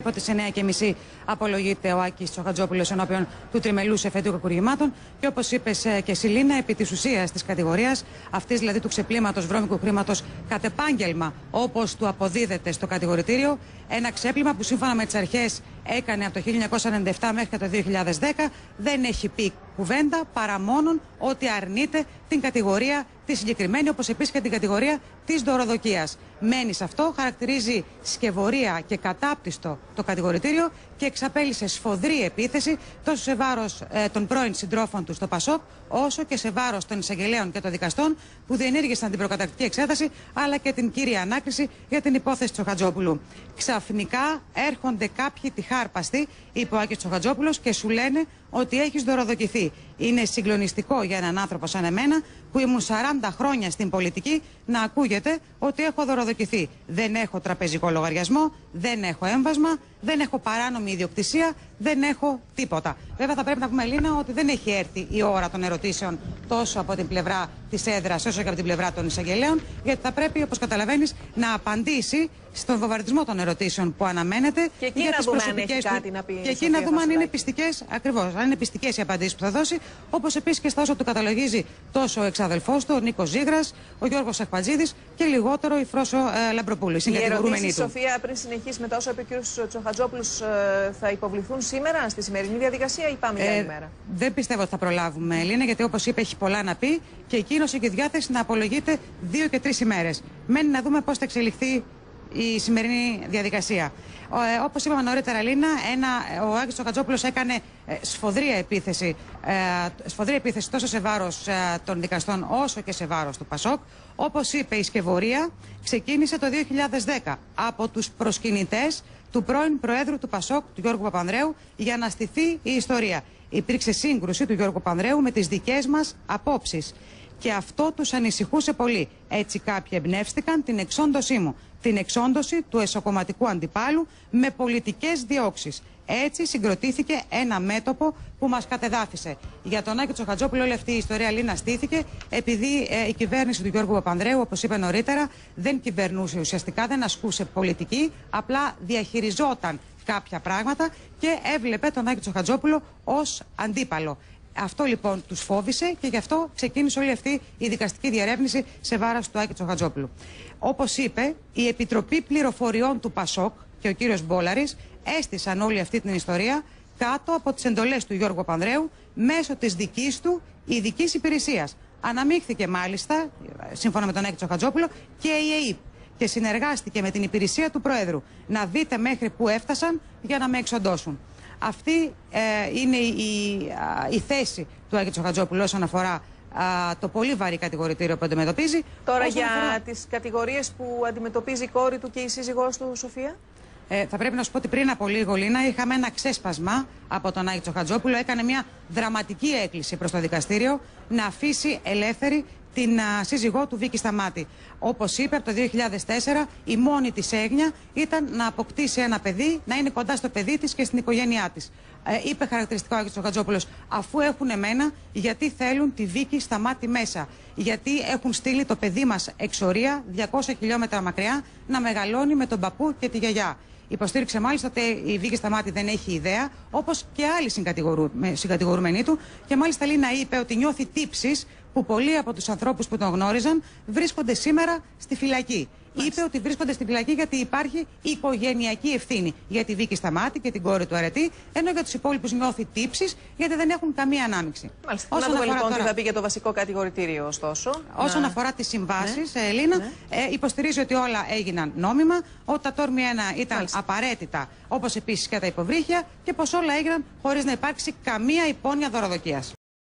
Από τις 9:30 απολογείται ο Άκης Τσοχατζόπουλος ενώπιον του τριμελούς εφετείου κακουργημάτων και όπως είπες και εσύ, Λίνα, επί της ουσίας της κατηγορίας, αυτής δηλαδή του ξεπλήματος βρώμικου χρήματος κατ' επάγγελμα όπως του αποδίδεται στο κατηγορητήριο, ένα ξέπλυμα που σύμφωνα με τις αρχές έκανε από το 1997 μέχρι και το 2010, δεν έχει πει κουβέντα παρά μόνον ότι αρνείται την κατηγορία τη συγκεκριμένη, όπως επίσης και την κατηγορία της δωροδοκίας. Μένει σε αυτό, χαρακτηρίζει σκευωρία και κατάπτυστο το κατηγορητήριο και εξαπέλυσε σφοδρή επίθεση τόσο σε βάρος των πρώην συντρόφων του στο ΠΑΣΟΚ, όσο και σε βάρος των εισαγγελέων και των δικαστών που διενήργησαν την προκαταρκτική εξέταση, αλλά και την κύρια ανάκριση για την υπόθεση Τσοχατζόπουλου. Ξαφνικά έρχονται κάποιοι τυχάρπαστοι, είπε ο Άκης Τσοχατζόπουλος, και σου λένε ότι έχεις δωροδοκηθεί. Είναι συγκλονιστικό για έναν άνθρωπο σαν εμένα, που ήμουν 40 χρόνια στην πολιτική, να ακούγεται ότι έχω δωροδοκηθεί. Δεν έχω τραπεζικό λογαριασμό, δεν έχω έμβασμα, δεν έχω παράνομη ιδιοκτησία, δεν έχω τίποτα. Βέβαια, θα πρέπει να πούμε, Λίνα, ότι δεν έχει έρθει η ώρα των ερωτήσεων τόσο από την πλευρά της έδρας όσο και από την πλευρά των εισαγγελέων, γιατί θα πρέπει, όπως καταλαβαίνεις, να απαντήσει στον βομβαρδισμό των ερωτήσεων που αναμένεται. Και εκεί να δούμε αν έχει κάτι να πει. Και εκεί να δούμε αν είναι πιστικές, ακριβώς, αν είναι πιστικές οι απαντήσεις που θα δώσει, όπως επίσης και στα όσα του καταλογίζει τόσο ο εξαδελφός του, ο Νίκος Ζήγρας, ο Γιώργος Αχπατζίδης και λιγότερο η Φρόσο Λαμπροπούλου. Οι ερωτήσεις, Σοφία, πριν συνεχίσει μετά όσο είπε ο κ. Τσοχατζόπουλος, θα υποβληθούν σήμερα στη σημερινή διαδικασία ή πάμε για άλλη μέρα? Δεν πιστεύω ότι θα προλάβουμε, Ελίνα, γιατί όπως είπε έχει πολλά να πει και εκείνος έχει διάθεση να απολογείται 2 και 3 ημέρες. Μένει να δούμε πώς θα εξελιχθεί η σημερινή διαδικασία. Όπως είπαμε νωρίτερα, Λίνα, ο Άκης Τσοχατζόπουλος έκανε σφοδρή επίθεση τόσο σε βάρος των δικαστών όσο και σε βάρος του ΠΑΣΟΚ. Όπως είπε, η σκευωρία ξεκίνησε το 2010 από τους προσκυνητές του πρώην Προέδρου του ΠΑΣΟΚ, του Γιώργου Παπανδρέου, για να στηθεί η ιστορία. Υπήρξε σύγκρουση του Γιώργου Παπανδρέου με τις δικές μας απόψεις. Και αυτό τους ανησυχούσε πολύ. Έτσι κάποιοι εμπνεύστηκαν την εξόντωσή μου. Την εξόντωση του εσωκομματικού αντιπάλου με πολιτικές διώξεις. Έτσι συγκροτήθηκε ένα μέτωπο που μας κατεδάφισε. Για τον Άκη Τσοχατζόπουλο όλη αυτή η ιστορία, Λίνα, στήθηκε επειδή η κυβέρνηση του Γιώργου Παπανδρέου, όπως είπε νωρίτερα, δεν κυβερνούσε ουσιαστικά, δεν ασκούσε πολιτική, απλά διαχειριζόταν κάποια πράγματα και έβλεπε τον Άκη Τσοχατζόπουλο ως αντίπαλο. Αυτό λοιπόν τους φόβησε και γι' αυτό ξεκίνησε όλη αυτή η δικαστική διερεύνηση σε βάρος του Άκη Τσοχατζόπουλου. Όπως είπε, η Επιτροπή Πληροφοριών του ΠΑΣΟΚ και ο κύριος Μπόλαρης έστησαν όλη αυτή την ιστορία κάτω από τις εντολές του Γιώργου Παπανδρέου μέσω της δικής του ειδικής υπηρεσίας. Αναμίχθηκε μάλιστα, σύμφωνα με τον Άκη Τσοχατζόπουλο, και η ΕΕΠ και συνεργάστηκε με την υπηρεσία του Προέδρου. Να δείτε μέχρι που έφτασαν για να με εξοντώσουν. Αυτή είναι η θέση του Άκη Τσοχατζόπουλου όσον αφορά το πολύ βαρύ κατηγορητήριο που αντιμετωπίζει. Τώρα για τις κατηγορίες που αντιμετωπίζει η κόρη του και η σύζυγός του, Σοφία. Θα πρέπει να σου πω ότι πριν από λίγο, Λίνα, είχαμε ένα ξέσπασμα από τον Άκη Τσοχατζόπουλο. Έκανε μια δραματική έκκληση προς το δικαστήριο να αφήσει ελεύθερη την σύζυγό του, Βίκη Σταμάτη. Όπως είπε, από το 2004 η μόνη της έγνοια ήταν να αποκτήσει ένα παιδί, να είναι κοντά στο παιδί της και στην οικογένειά της. Είπε χαρακτηριστικό ο Άκης Τσοχατζόπουλος, αφού έχουν εμένα, γιατί θέλουν τη Βίκη Σταμάτη μέσα? Γιατί έχουν στείλει το παιδί μας εξορία 200 χιλιόμετρα μακριά να μεγαλώνει με τον παππού και τη γιαγιά. Υποστήριξε μάλιστα ότι η Βίκη Σταμάτη δεν έχει ιδέα, όπως και άλλοι συγκατηγορούμενοι του, και μάλιστα, Λίνα, είπε ότι νιώθει τύψεις που πολλοί από τους ανθρώπους που τον γνώριζαν βρίσκονται σήμερα στη φυλακή. Είπε ότι βρίσκονται στη φυλακή γιατί υπάρχει οικογενειακή ευθύνη για τη Βίκη Σταμάτη και την κόρη του Αρετή, ενώ για τους υπόλοιπους νιώθει τύψεις γιατί δεν έχουν καμία ανάμειξη. Μάλιστα. Να δούμε λοιπόν τι θα πει για το βασικό κατηγορητήριο, ωστόσο. Όσον αφορά τις συμβάσεις, Ελίνα, υποστηρίζει ότι όλα έγιναν νόμιμα, ότι τα τόρμη 1 ήταν απαραίτητα, όπως επίσης και τα υποβρύχια, και πως όλα έγιναν χωρίς να υπάρξει καμία υπόνοια δωροδοκίας.